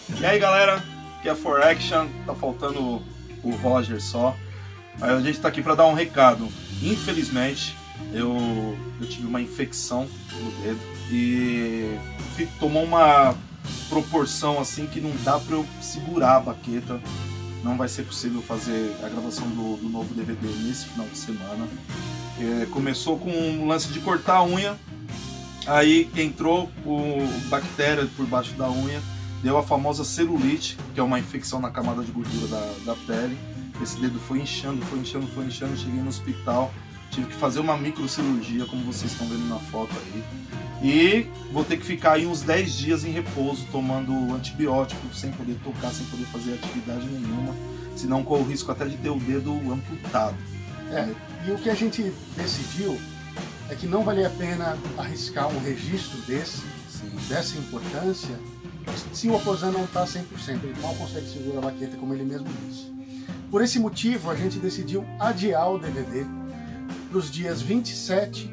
E aí galera, aqui é a For Action, tá faltando o Roger só. Aí a gente tá aqui pra dar um recado. Infelizmente, eu tive uma infecção no dedo e tomou uma proporção assim que não dá pra eu segurar a baqueta. Não vai ser possível fazer a gravação do novo DVD nesse final de semana. Começou com um lance de cortar a unha, aí entrou o bactéria por baixo da unha, deu a famosa celulite, que é uma infecção na camada de gordura da pele. Esse dedo foi inchando, cheguei no hospital, tive que fazer uma microcirurgia, como vocês estão vendo na foto aí. E vou ter que ficar aí uns 10 dias em repouso, tomando antibiótico, sem poder tocar, sem poder fazer atividade nenhuma, senão corro o risco até de ter o dedo amputado. E o que a gente decidiu é que não valia a pena arriscar um registro dessa importância, se o Opozan não está 100%, ele mal consegue segurar a baqueta, como ele mesmo disse. Por esse motivo, a gente decidiu adiar o DVD para os dias 28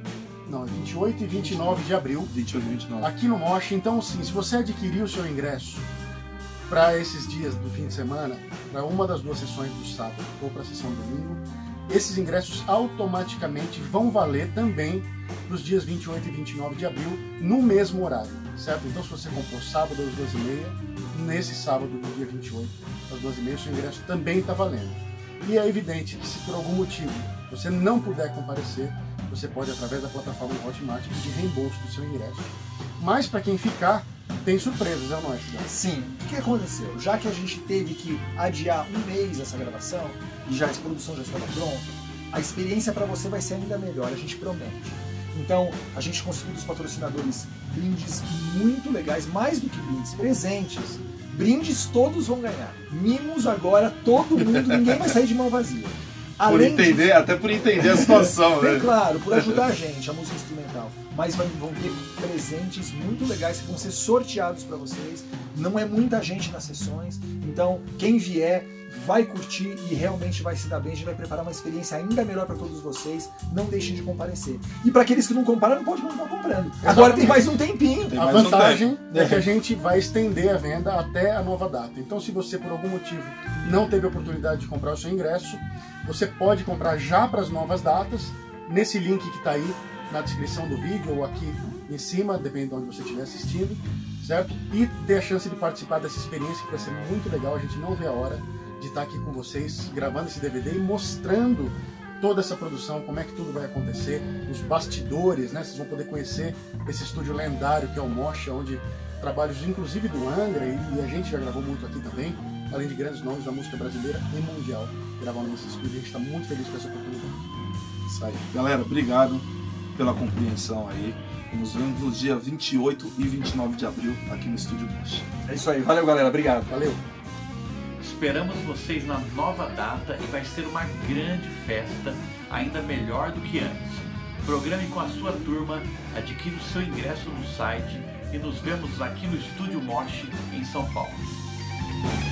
e 29 de abril, 28 e 29. Aqui no Mosh. Então, sim, se você adquirir o seu ingresso para esses dias do fim de semana, para uma das duas sessões do sábado ou para a sessão do domingo, esses ingressos automaticamente vão valer também para os dias 28 e 29 de abril, no mesmo horário, certo? Então, se você comprou sábado às 2h30, nesse sábado do dia 28 às 2h30, seu ingresso também está valendo. E é evidente que, se por algum motivo você não puder comparecer, você pode, através da plataforma Hotmart, pedir reembolso do seu ingresso. Mas, para quem ficar, tem surpresas, é ou não é, Cidade? Sim. O que aconteceu? Já que a gente teve que adiar um mês essa gravação, e já a produção já estava pronta, a experiência para você vai ser ainda melhor, a gente promete. Então, a gente conseguiu dos patrocinadores brindes muito legais, mais do que brindes, presentes. Brindes todos vão ganhar. Mimos agora, todo mundo, ninguém vai sair de mão vazia. Até por entender a situação, né? Claro, por ajudar a gente, a música instrumental. Mas vão ter presentes muito legais que vão ser sorteados para vocês. Não é muita gente nas sessões, então quem vier vai curtir e realmente vai se dar bem. A gente vai preparar uma experiência ainda melhor para todos vocês. Não deixem de comparecer. E para aqueles que não compraram, não pode continuar comprando. Agora tem mais um tempinho. A vantagem é que a gente vai estender a venda até a nova data. Então, se você por algum motivo não teve a oportunidade de comprar o seu ingresso, você pode comprar já para as novas datas, nesse link que está aí na descrição do vídeo ou aqui em cima, dependendo de onde você estiver assistindo, certo? E ter a chance de participar dessa experiência, que vai ser muito legal. A gente não vê a hora de estar aqui com vocês, gravando esse DVD e mostrando toda essa produção, como é que tudo vai acontecer, os bastidores, né? Vocês vão poder conhecer esse estúdio lendário que é o Mosh, onde trabalhos inclusive do Angra, e a gente já gravou muito aqui também, além de grandes nomes da música brasileira e mundial, gravando nesse estúdio. A gente está muito feliz com essa oportunidade. Isso aí. Galera, obrigado pela compreensão aí. Nos vemos no dia 28 e 29 de abril aqui no Estúdio Mosh. É isso aí. Valeu, galera. Obrigado. Valeu. Esperamos vocês na nova data e vai ser uma grande festa, ainda melhor do que antes. Programe com a sua turma, adquira o seu ingresso no site e nos vemos aqui no Estúdio Mosh, em São Paulo.